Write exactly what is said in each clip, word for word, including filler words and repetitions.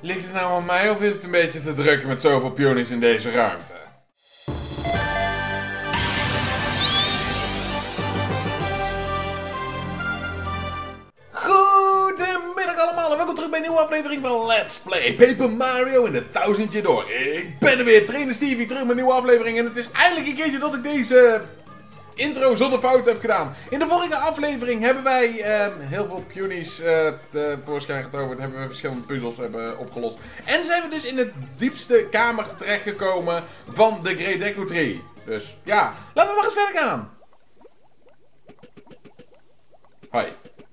Ligt het nou aan mij of is het een beetje te druk met zoveel ponies in deze ruimte? Goedemiddag allemaal en welkom terug bij een nieuwe aflevering van Let's Play Paper Mario in de duizendje door. Ik ben er weer, Trainer Stevie, terug met een nieuwe aflevering en het is eindelijk een keertje dat ik deze intro zonder fout heb gedaan. In de vorige aflevering hebben wij uh, heel veel ponies uh, tevoorschijn getoverd, hebben we verschillende puzzels hebben opgelost. En zijn we dus in de diepste kamer terechtgekomen van de Great Deku Tree. Dus ja, laten we maar eens verder gaan. Hoi.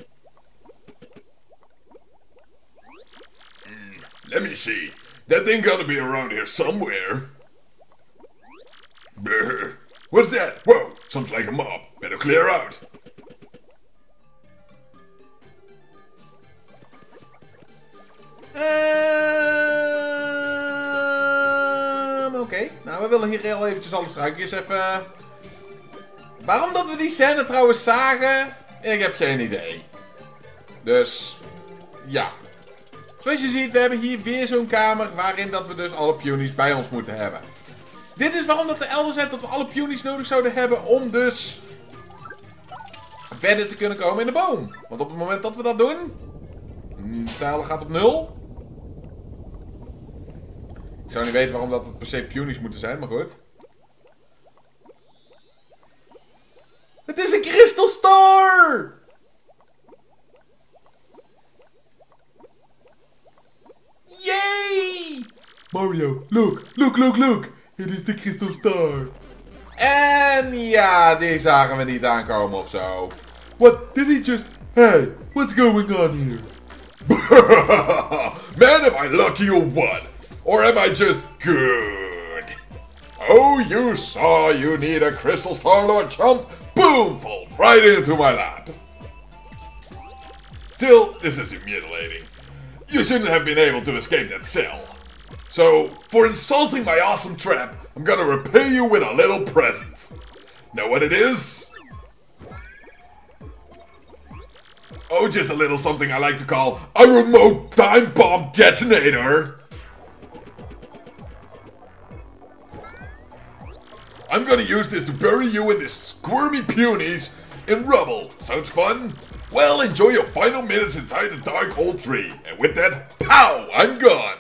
Let me see. That thing gotta be around here somewhere. Brr. What's that? Whoa, sounds like a mob. Better clear out. Ehm, Oké. Okay. Nou, we willen hier heel eventjes alle struikjes even... Waarom dat we die scène trouwens zagen? Ik heb geen idee. Dus... Ja. Zoals je ziet, we hebben hier weer zo'n kamer waarin dat we dus alle ponies bij ons moeten hebben. Dit is waarom dat er elders zijn dat we alle ponies nodig zouden hebben om dus verder te kunnen komen in de boom. Want op het moment dat we dat doen, de tijl gaat op nul. Ik zou niet weten waarom dat het per se ponies moeten zijn, maar goed. Het is een Crystal Star! Yay! Mario, look, look, look, look. It is the Crystal Star. En ja, die zagen we niet aankomen of zo. What? Did he just... Hey, what's going on here? Man, am I lucky or what? Or am I just good? Oh, you saw you need a Crystal Star, Lord Chump. Boom, falls right into my lap. Still, this is humiliating. You shouldn't have been able to escape that cell. So, for insulting my awesome trap, I'm gonna repay you with a little present. Know what it is? Oh, just a little something I like to call a remote time bomb detonator. I'm gonna use this to bury you in this squirmy ponies in rubble. Sounds fun? Well, enjoy your final minutes inside the Dark Hole Tree. And with that, pow, I'm gone.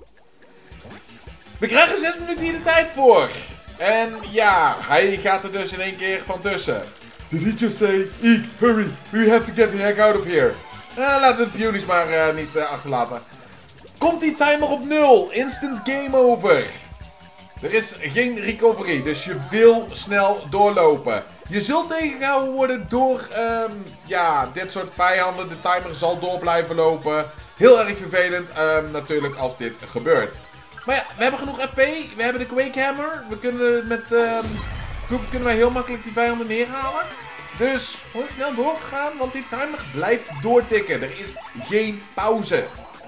We krijgen zes minuten hier de tijd voor. En ja, hij gaat er dus in één keer van tussen. Did he just say, Eek, hurry, we have to get the heck out of here. Uh, laten we de ponies maar uh, niet uh, achterlaten. Komt die timer op nul? Instant game over. Er is geen recovery, dus je wil snel doorlopen. Je zult tegengehouden worden door um, ja, dit soort vijanden. De timer zal door blijven lopen. Heel erg vervelend um, natuurlijk als dit gebeurt. Maar ja, we hebben genoeg F P. We hebben de Quake Hammer. We kunnen met um, Groove kunnen wij heel makkelijk die vijanden neerhalen. Dus gewoon snel doorgaan, want die timer blijft doortikken. Er is geen pauze.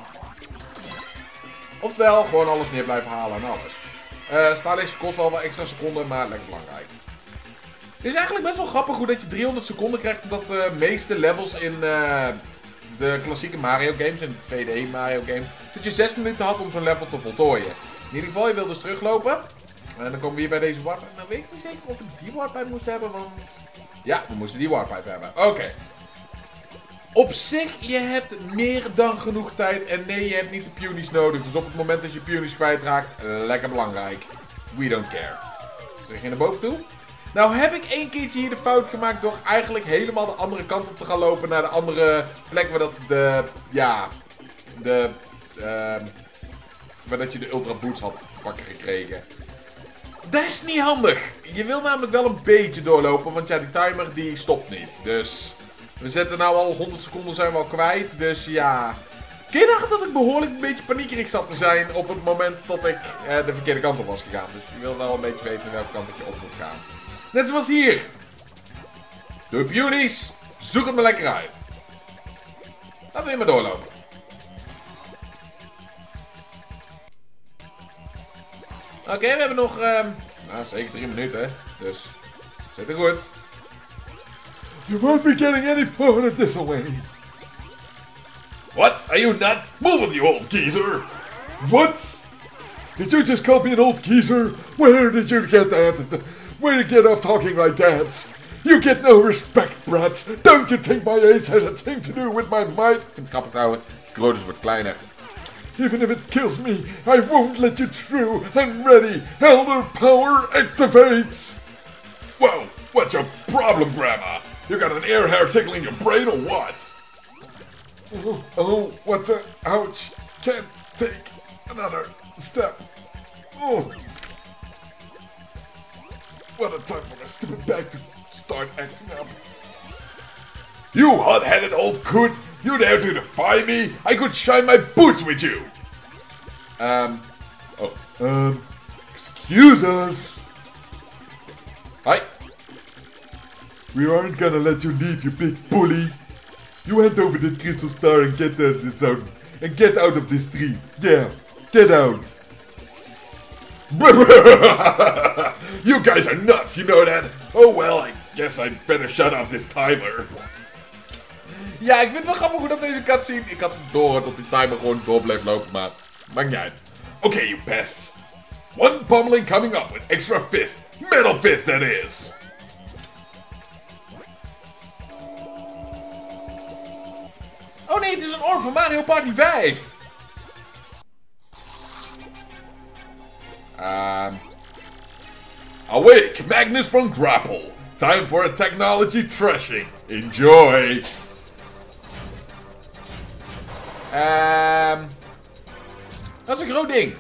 Oftewel, gewoon alles neer blijven halen en alles. Uh, Starlace kost wel wat extra seconden, maar lekker belangrijk. Het is eigenlijk best wel grappig hoe dat je driehonderd seconden krijgt omdat de meeste levels in uh, de klassieke Mario games, in de twee D Mario games, dat je zes minuten had om zo'n level te voltooien. In ieder geval, je wil dus teruglopen. En dan komen we hier bij deze warp. Nou weet ik niet zeker of we die warpipe moesten hebben, want... Ja, we moesten die warpipe hebben. Oké. Okay. Op zich, je hebt meer dan genoeg tijd. En nee, je hebt niet de ponies nodig. Dus op het moment dat je ponies kwijtraakt, lekker belangrijk. We don't care. Terug hier naar boven toe. Nou heb ik één keertje hier de fout gemaakt door eigenlijk helemaal de andere kant op te gaan lopen. Naar de andere plek waar dat de... Ja... De... Uh, waar dat je de Ultra Boots had te pakken gekregen. Dat is niet handig. Je wil namelijk wel een beetje doorlopen. Want ja, die timer die stopt niet. Dus... We zetten nou al honderd seconden zijn we al kwijt. Dus ja... Kun je nagaan dat ik behoorlijk een beetje paniekerig zat te zijn op het moment dat ik eh, de verkeerde kant op was gegaan. Dus je wil wel een beetje weten welke kant dat je op moet gaan. Net zoals hier. De ponies. Zoek het maar lekker uit. Laten we hier maar doorlopen. Oké, okay, we hebben nog... Uh, nou, zeker drie minuten. Dus... Zit er goed. You won't be getting any further this way. What? Are you nuts? Move it, you old geezer! What? Did you just call me an old geezer? Where did you get that? Where did you get off talking like that? You get no respect, Brad. Don't you think my age has a thing to do with my might? Ik vind het grappig houden. Grootjes wordt kleiner. Even if it kills me, I won't let you through. I'm ready. Elder power activate. Whoa, what's your problem, Grandma? You got an air hair tickle in your brain or what? Oh, oh, what the? Ouch. Can't take another step. Oh. What a time for my stupid bag to start acting up. You hot-headed old coot! You dare to defy me? I could shine my boots with you! Um. Oh. Um. Excuse us! Hi. We aren't gonna let you leave, you big bully! You hand over the crystal star and get out, this out and get out of this tree. Yeah, get out. You guys are nuts, you know that? Oh well, I guess I better shut off this timer. Ja, ik vind het wel grappig hoe dat deze cutscene... Ik had het door dat die timer gewoon door bleef lopen, maar... Maakt niet uit. Okay, you pests. One pummeling coming up with extra fist. Metal fist, that is. Oh nee, het is een orb van Mario Party vijf. Um, Awake, Magnus from Grapple. Time for a technology thrashing. Enjoy. Um, dat is een groot ding.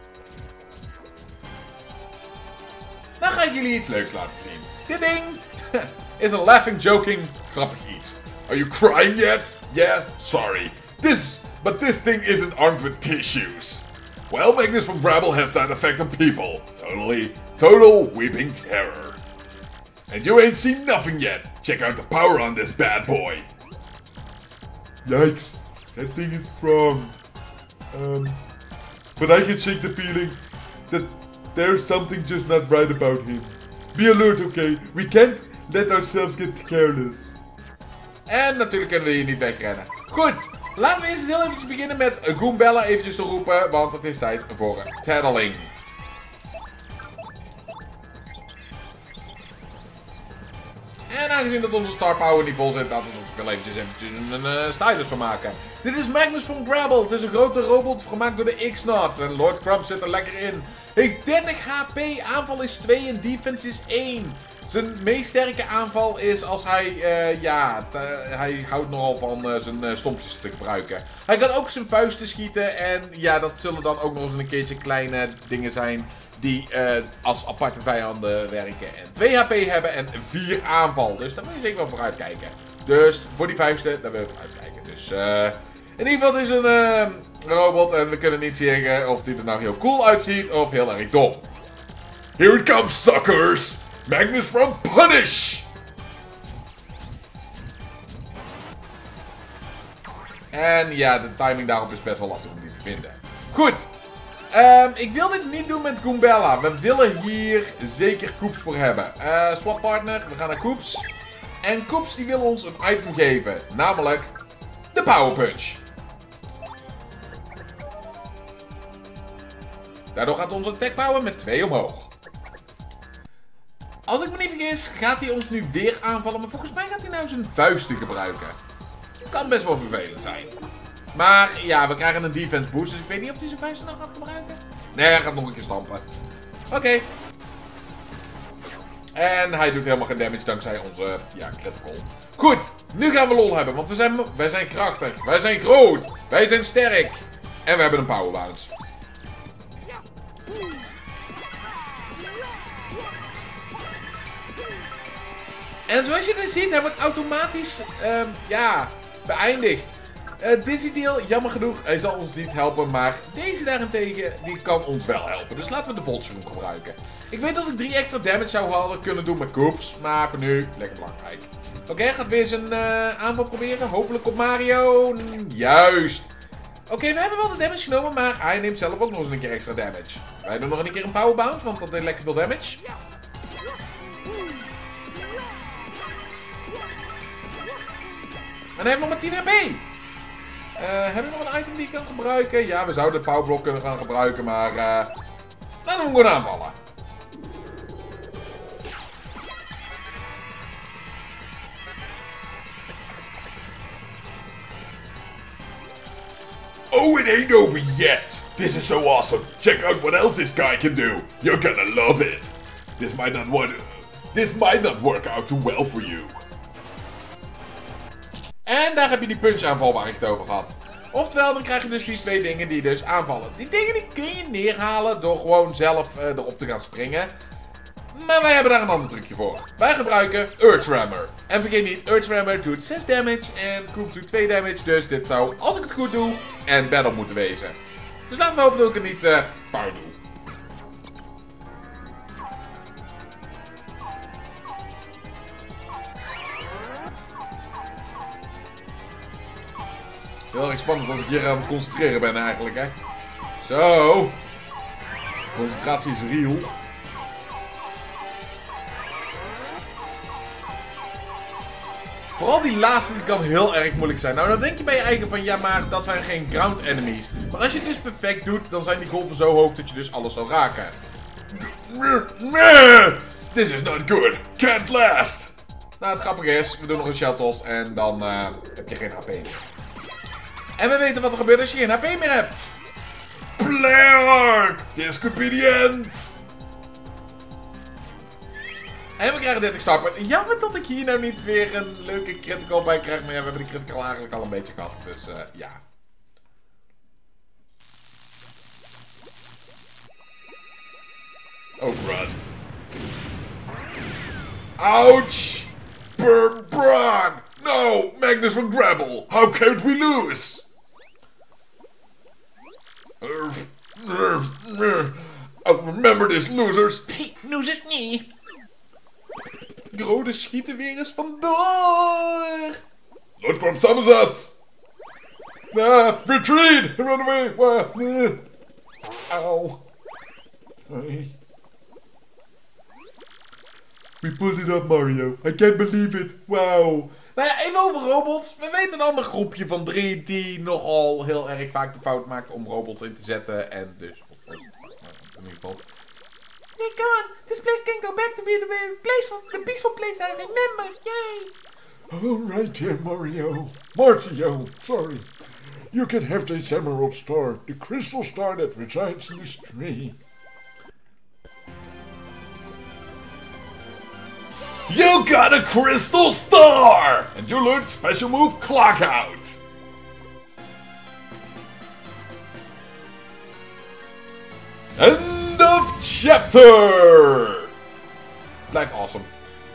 Dan ga ik jullie iets leuks laten zien. Dit ding is een laughing, joking, grappig iets. Are you crying yet? Yeah, sorry. This, but this thing isn't armed with tissues. Well, Magnus from Grapple has that effect on people. Totally, total weeping terror. And you ain't seen nothing yet. Check out the power on this bad boy. Yikes, that thing is strong. Um, but I can shake the feeling that there's something just not right about him. Be alert, okay? We can't let ourselves get careless. En natuurlijk kunnen we hier niet wegrennen. Goed, laten we eerst heel eventjes beginnen met Goombella eventjes te roepen, want het is tijd voor een tattling. En aangezien dat onze star power niet vol zit, laten we er wel eventjes, eventjes een, een uh, stylus van maken. Dit is Magnus from Grapple. Het is een grote robot gemaakt door de X-Nauts. En Lord Crumb zit er lekker in. Heeft dertig H P, aanval is twee en defense is één. Zijn meest sterke aanval is als hij, uh, ja, hij houdt nogal van uh, zijn uh, stompjes te gebruiken. Hij kan ook zijn vuisten schieten en ja, dat zullen dan ook nog eens een keertje kleine dingen zijn die uh, als aparte vijanden werken. En twee H P hebben en vier aanval, dus daar moet je zeker wel voor uitkijken. Dus voor die vuisten, daar wil je voor uitkijken. Dus uh, in ieder geval het is een uh, robot en we kunnen niet zeggen of die er nou heel cool uitziet of heel erg dom. Here it comes, suckers! Magnus from Punish! En ja, de timing daarop is best wel lastig om die te vinden. Goed. Um, ik wil dit niet doen met Goombella. We willen hier zeker Koops voor hebben. Uh, swap partner, we gaan naar Koops. En Koops die wil ons een item geven. Namelijk de Power Punch. Daardoor gaat onze attack power met twee omhoog. Als ik me niet vergis, gaat hij ons nu weer aanvallen. Maar volgens mij gaat hij nou zijn vuisten gebruiken. Kan best wel vervelend zijn. Maar ja, we krijgen een defense boost. Dus ik weet niet of hij zijn vuisten nou gaat gebruiken. Nee, hij gaat nog een keer stampen. Oké. Okay. En hij doet helemaal geen damage dankzij onze, ja, critical. Goed, nu gaan we lol hebben. Want we zijn, wij zijn krachtig. Wij zijn groot. Wij zijn sterk. En we hebben een power bounce. En zoals je dus ziet, hij wordt automatisch, um, ja, beëindigd. Uh, Dizzy Deal, jammer genoeg, hij zal ons niet helpen, maar deze daarentegen, die kan ons wel helpen. Dus laten we de Voltshroom gebruiken. Ik weet dat ik drie extra damage zou hadden kunnen doen met Koops, maar voor nu, lekker belangrijk. Oké, okay, hij gaat weer zijn uh, aanval proberen, hopelijk op Mario. Juist. Oké, okay, we hebben wel de damage genomen, maar hij neemt zelf ook nog eens een keer extra damage. Wij doen nog een keer een power bounce, want dat deed lekker veel damage. En hij heeft nog maar tien H P. heb ik nog een item die ik kan gebruiken? Ja, we zouden de powerblock kunnen gaan gebruiken, maar... Uh, laten we hem gewoon aanvallen. Oh, it ain't over yet! This is so awesome! Check out what else this guy can do! You're gonna love it! This might not want... This might not work out too well for you. En daar heb je die punch-aanval waar ik het over had. Oftewel, dan krijg je dus die twee dingen die dus aanvallen. Die dingen die kun je neerhalen door gewoon zelf uh, erop te gaan springen. Maar wij hebben daar een ander trucje voor. Wij gebruiken Earth Rammer. En vergeet niet, Earth Rammer doet zes damage en Koops doet twee damage. Dus dit zou, als ik het goed doe, en battle moeten wezen. Dus laten we hopen dat ik het niet uh, fout doe. Heel erg spannend als ik hier aan het concentreren ben eigenlijk, hè. Zo. Concentratie is real. Vooral die laatste die kan heel erg moeilijk zijn. Nou, dan denk je bij je eigen van, ja, maar dat zijn geen ground enemies. Maar als je het dus perfect doet, dan zijn die golven zo hoog dat je dus alles zal raken. This is not good. Can't last. Nou, het grappige is, we doen nog een shell toss en dan uh, heb je geen H P meer. En we weten wat er gebeurt als je geen H P meer hebt. Blark! This could be the end. En we krijgen dertig star points. Jammer dat ik hier nou niet weer een leuke critical bij krijg. Maar ja, we hebben de critical eigenlijk al een beetje gehad. Dus uh, ja. Oh, Brad. Ouch! Burn Brad! No! Magnus van Grabble! How can't we lose? Oh, remember this, losers! Hey, losers niet! Rode schieten weer eens vandoor! Lord Crump summons us! Ah, retreat! Run away! Ow. Hey. We pulled it up, Mario. I can't believe it. Wow. Nou ja, even over robots. We weten een ander groepje van drie die nogal heel erg vaak de fout maakt om robots in te zetten. En dus... in ieder geval... They're gone. This place can go back to be the place for the peaceful place I remember. Yay. All right, dear Mario. Marcio, sorry. You can have this emerald star, the crystal star that resides in this tree. You got a crystal star! And you learned special move Clock Out. End of chapter! Blijft awesome.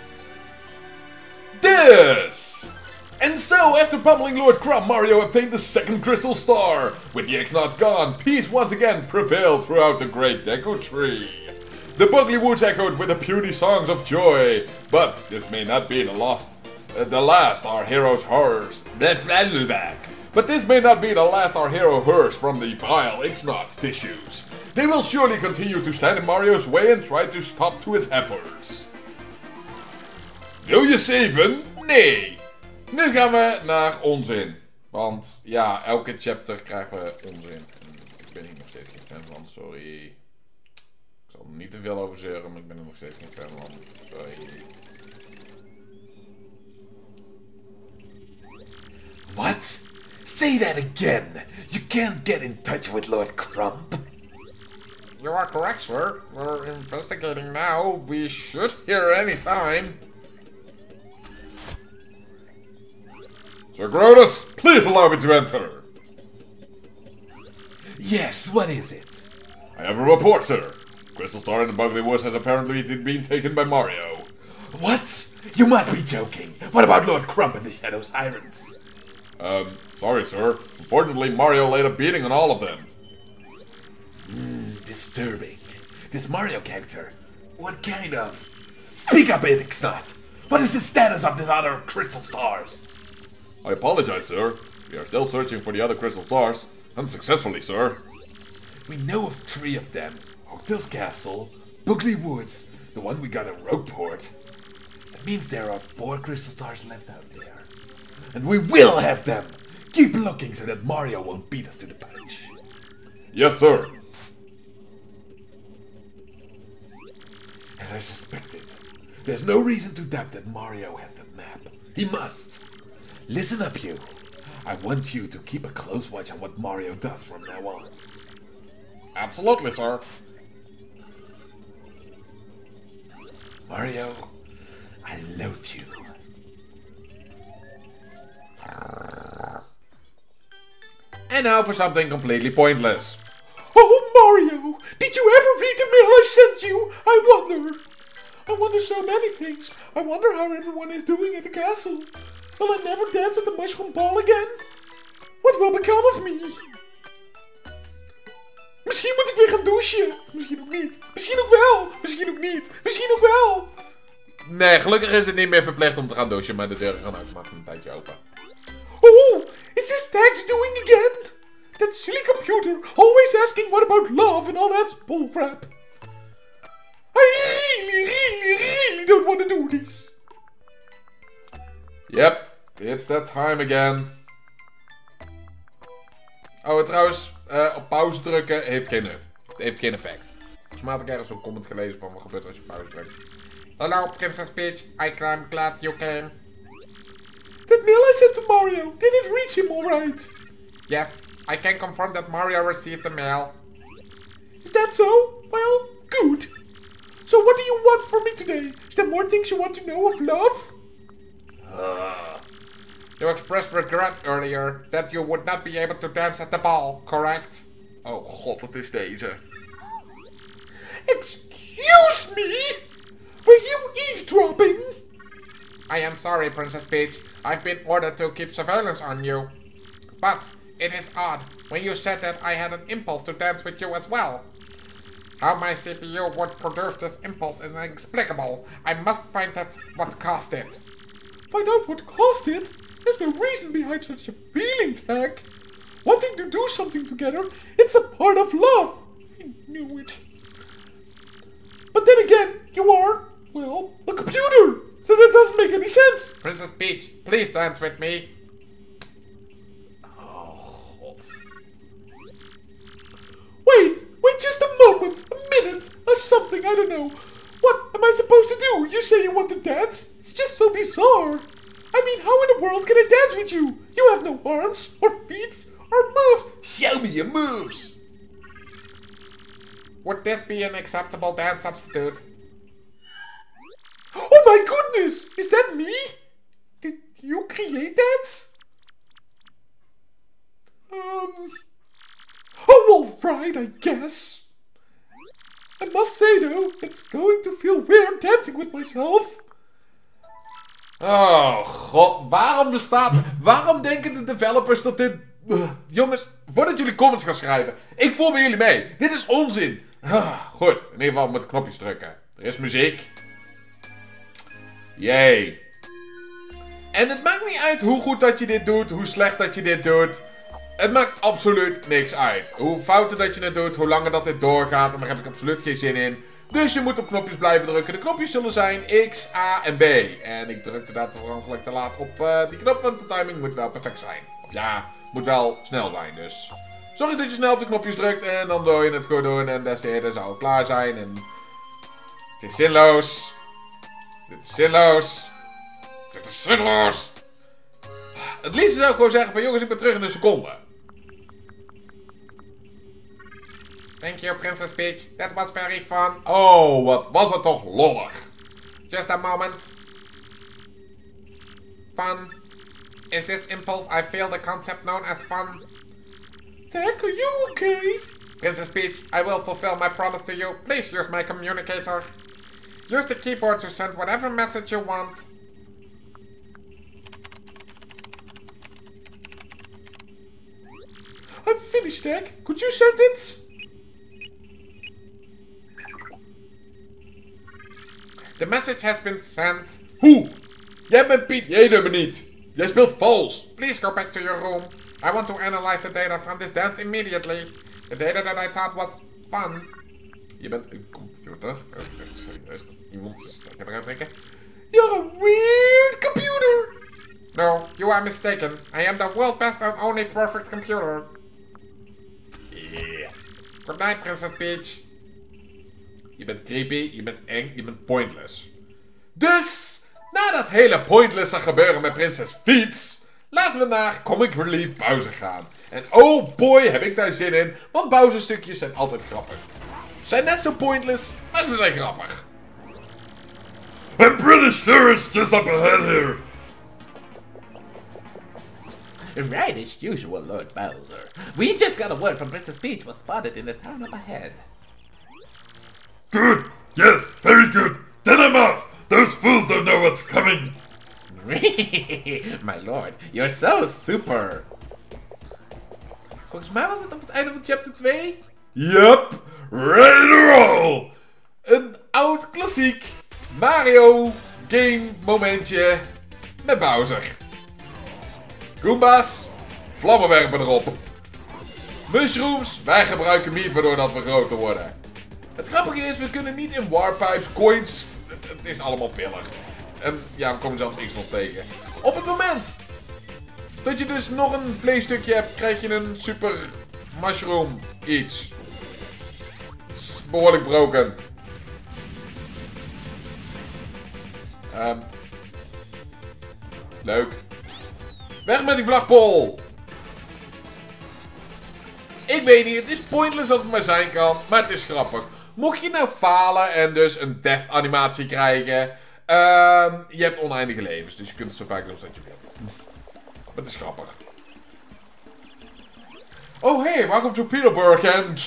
This! And so, after pummeling Lord Crumb, Mario obtained the second crystal star. With the X-Nauts gone, peace once again prevailed throughout the Great Deku Tree. The Buggly Woods echoed with the puny songs of joy, but this may not be the last, uh, the last our heroes hears. But this may not be the last our hero hears from the vile X-Nauts tissues. They will surely continue to stand in Mario's way and try to stop to his efforts. Wil je zeven? Nee. Nu gaan we naar onzin. Want ja, elke chapter krijgen we onzin. En ik ben hier nog steeds geen fan van, sorry. Ik zal er niet te veel over zeuren, maar ik ben er nog steeds geen fan van. Sorry. What? Say that again! You can't get in touch with Lord Crump? You are correct, sir. We're investigating now. We should hear any time. Sir Grodus, please allow me to enter. Yes, what is it? I have a report, sir. Crystal Star in the Buggly Woods has apparently been taken by Mario. What? You must be joking. What about Lord Crump and the Shadow Sirens? Um, sorry, sir. Unfortunately, Mario laid a beating on all of them. Hmm, disturbing. This Mario character. What kind of... Speak up, X-Naut! What is the status of these other Crystal Stars? I apologize, sir. We are still searching for the other Crystal Stars. Unsuccessfully, sir. We know of three of them. Hotel's Castle, Buggly Woods, the one we got at Rogueport. That means there are four Crystal Stars left out there. And we will have them! Keep looking so that Mario won't beat us to the punch. Yes, sir. As I suspected, there's no reason to doubt that Mario has the map. He must. Listen up, you. I want you to keep a close watch on what Mario does from now on. Absolutely, sir. Mario, I load you. And now for something completely pointless. Oh, Mario! Did you ever read the mail I sent you? I wonder. I wonder so many things. I wonder how everyone is doing at the castle. Will I never dance at the mushroom ball again? What will become of me? Misschien moet ik weer gaan douchen. Of misschien ook niet. Misschien ook wel. Misschien ook niet. Misschien ook wel. Nee, gelukkig is het niet meer verplicht om te gaan douchen, maar de deuren gaan automatisch een tijdje open. Oh, is this Tags doing again? That silly computer, always asking what about love and all that bullcrap. I really, really, really don't want to do this. Yep, it's that time again. Oh, en trouwens, uh, op pauze drukken heeft geen nut. Het heeft geen effect. Volgens mij had ik ergens zo'n comment gelezen van wat gebeurt als je pauze drukt. Hello, Princess Peach. I'm glad you came. That mail I sent to Mario, did it reach him alright? Yes, I can confirm that Mario received the mail. Is that so? Well, good. So what do you want from me today? Is there more things you want to know of love? Uh, you expressed regret earlier that you would not be able to dance at the ball, correct? Oh god, wat is deze? Excuse me? Were you eavesdropping? I am sorry, Princess Peach. I've been ordered to keep surveillance on you. But it is odd when you said that I had an impulse to dance with you as well. How my C P U would produce this impulse is inexplicable. I must find out what caused it. Find out what caused it? There's no reason behind such a feeling, Tag. Wanting to do something together, it's a part of love. I knew it. But then again, you are, well, a computer. So that doesn't make any sense. Princess Peach, please dance with me. Oh, God. Wait, wait just a moment, a minute, or something, I don't know. What am I supposed to do? You say you want to dance? It's just so bizarre. I mean, how in the world can I dance with you? You have no arms, or feet, or moves. Show me your moves. Would this be an acceptable dance substitute? Oh my goodness! Is that me? Did you create that? Um... Oh, alright, I guess. I must say though, it's going to feel weird dancing with myself. Oh god, waarom bestaat... Waarom denken de developers dat dit... Uh, jongens, voordat jullie comments gaan schrijven, ik voel bij jullie mee. Dit is onzin. Ah, goed, in ieder geval moet ik knopjes drukken. Er is muziek. Yay. En het maakt niet uit hoe goed dat je dit doet, hoe slecht dat je dit doet. Het maakt absoluut niks uit. Hoe fouter dat je het doet, hoe langer dat dit doorgaat. En daar heb ik absoluut geen zin in. Dus je moet op knopjes blijven drukken. De knopjes zullen zijn X, A en B. En ik drukte daar ongelukkig te laat op uh, die knop, want de timing moet wel perfect zijn. Of ja, moet wel snel zijn dus. Zorg dat je snel op de knopjes drukt en dan doe je het goed doen. En des te eerder zou het klaar zijn. En het is zinloos. Dit is zinloos. Dit is zinloos. Het liefst zou ik gewoon zeggen van jongens, ik ben terug in een seconde. Thank you, Princess Peach. That was very fun. Oh, wat was het toch lollig. Just a moment. Fun. Is this impulse I feel the concept known as fun? Tag, are you okay? Princess Peach, I will fulfill my promise to you. Please use my communicator. Use the keyboard to send whatever message you want. I'm finished, Tag. Could you send it? The message has been sent. Hoe? Jij bent Piet, jij nummer niet. Jij speelt vals. Please go back to your room. I want to analyze the data from this dance immediately. The data that I thought was fun. Je bent een computer. Serieus. Iemand zijn stekker eruit trekken. You're a weird computer. No, you are mistaken. I am the world best and only perfect computer. Yeah. Good night, Princess Peach. Je bent creepy, je bent eng, je bent pointless. Dus, na dat hele pointlesse gebeuren met Prinses Peach, laten we naar Comic Relief Bowser gaan. En oh boy, heb ik daar zin in, want Bowser stukjes zijn altijd grappig. Ze zijn net zo pointless, maar ze zijn grappig. I'm pretty sure it's just up ahead here. Right as usual, Lord Bowser. We just got a word from Princess Peach was spotted in the town up ahead. Good. Yes, very good. Then I'm off. Those fools don't know what's coming. My lord, you're so super. Volgens mij was het op het einde van chapter twee. Yup. Ready to roll. Een oud klassiek Mario game momentje met Bowser. Goombas, vlammenwerper erop. Mushrooms, wij gebruiken meat waardoor dat we groter worden. Het grappige is, we kunnen niet in warpipes, coins, het, het is allemaal filler. En ja, we komen zelfs X-Nos tegen. Op het moment dat je dus nog een vleesstukje hebt, krijg je een super mushroom iets. Het is behoorlijk broken. Um, leuk. Weg met die vlagpol! Ik weet niet, het is pointless als het maar zijn kan, maar het is grappig. Mocht je nou falen en dus een death animatie krijgen, uh, je hebt oneindige levens, dus je kunt het zo vaak doen als dat je wil. Maar het is grappig. Oh hey, welcome to Peterburg and...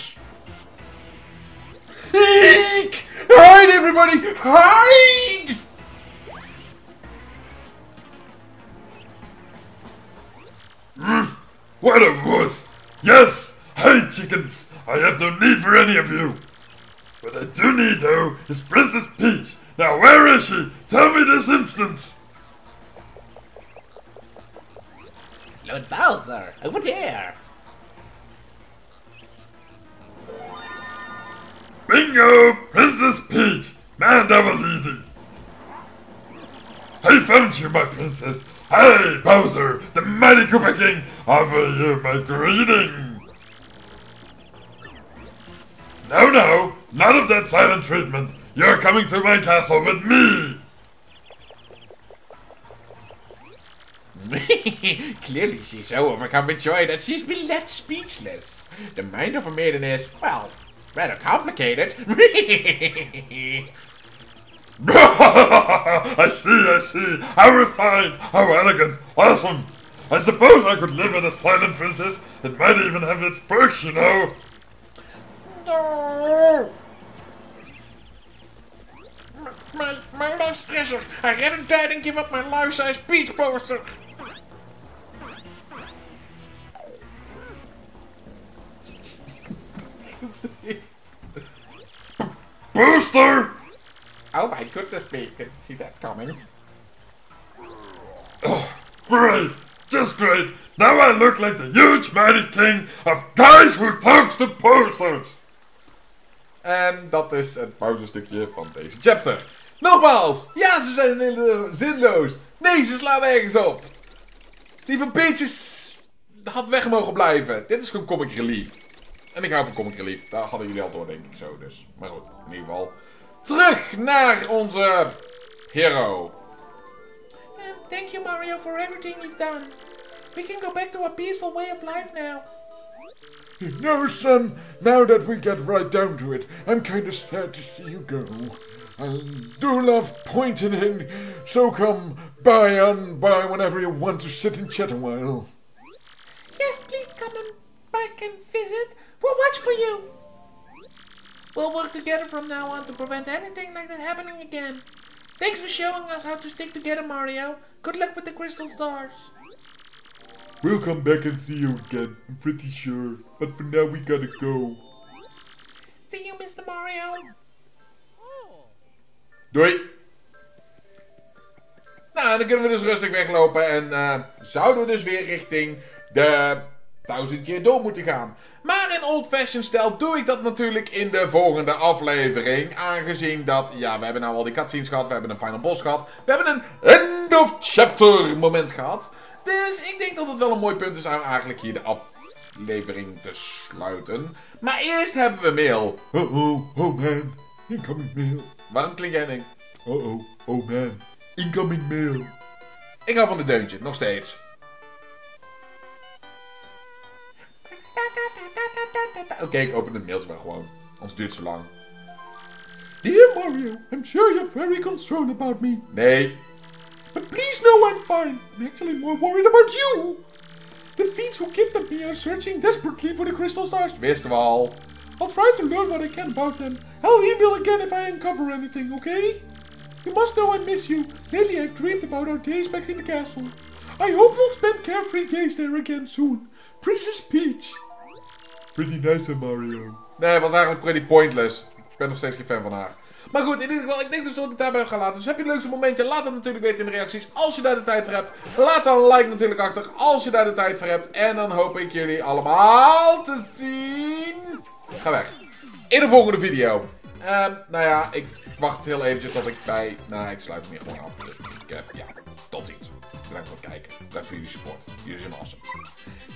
Eek! Hide everybody! Hide! What a wuss! Yes! Hey, chickens! I have no need for any of you! What I do need, though, is Princess Peach! Now, where is she? Tell me this instant! Lord Bowser, over there. Bingo! Princess Peach! Man, that was easy! I found you, my princess! Hey, Bowser, the mighty Koopa King, offer you my greeting! No, no, none of that silent treatment. You're coming to my castle with me! Clearly she's so overcome with joy that she's been left speechless. The mind of a maiden is, well, rather complicated. I see, I see. How refined, how elegant, awesome. I suppose I could live with a silent princess. It might even have its perks, you know. No! My, my life stressor. I rather die than give up my life-size Peach poster. Booster! Oh my goodness me, didn't see that coming. Oh, great! Just great! Now I look like the huge mighty king of guys who talks to posters! En dat is het pauzestukje van deze chapter. Nogmaals, ja, ze zijn zinloos. Nee, ze slaan ergens op. Die van Peaches had weg mogen blijven. Dit is gewoon comic relief. En ik hou van comic relief. Daar hadden jullie al door, denk ik zo. Dus. Maar goed, in ieder geval. Terug naar onze hero. Um, thank you, Mario, for everything you've done. We can go back to a peaceful way of life now. No, son, now that we get right down to it, I'm kind of sad to see you go. I do love pointing in, so come by on by whenever you want to sit and chat a while. Yes, please come and back and visit. We'll watch for you. We'll work together from now on to prevent anything like that happening again. Thanks for showing us how to stick together, Mario. Good luck with the crystal stars. We'll come back and see you again, I'm pretty sure. But for now we gotta go. See you, mister Mario. Doei. Nou, dan kunnen we dus rustig weglopen en uh, zouden we dus weer richting de duizend jaar door moeten gaan. Maar in old-fashioned stijl doe ik dat natuurlijk in de volgende aflevering. Aangezien dat, ja, we hebben nou al die cutscenes gehad, we hebben een final boss gehad. We hebben een end of chapter moment gehad. Dus ik denk dat het wel een mooi punt is om eigenlijk hier de aflevering te sluiten. Maar eerst hebben we mail. Oh oh, oh man. Incoming mail. Waarom klink jij ding? Oh oh, oh man. Incoming mail. Ik hou van de deuntje, nog steeds. Oké, okay, ik open het mailtje maar gewoon. Anders duurt het zo lang. Dear Mario, I'm sure you're very concerned about me. Nee. But please know I'm fine. I'm actually more worried about you. The thieves who kidnapped me are searching desperately for the crystal stars. Wisten we al. I'll try to learn what I can about them. I'll email again if I uncover anything, okay? You must know I miss you. Lately I've dreamed about our days back in the castle. I hope we'll spend carefree days there again soon. Princess Peach. Pretty nice, hè, Mario. Nee, het was eigenlijk pretty pointless. Ik ben nog steeds geen fan van haar. Maar goed, in ieder geval, ik denk dus dat ik het daarbij ga laten. Dus heb je een leukste momentje, laat het natuurlijk weten in de reacties. Als je daar de tijd voor hebt, laat dan een like natuurlijk achter. Als je daar de tijd voor hebt. En dan hoop ik jullie allemaal te zien. Ga weg. In de volgende video. Uh, nou ja, ik wacht heel eventjes tot ik bij... Nou, ik sluit hem hier gewoon af. Dus ik, uh, ja, tot ziens. Bedankt voor het kijken. Bedankt voor jullie support. Jullie zijn awesome.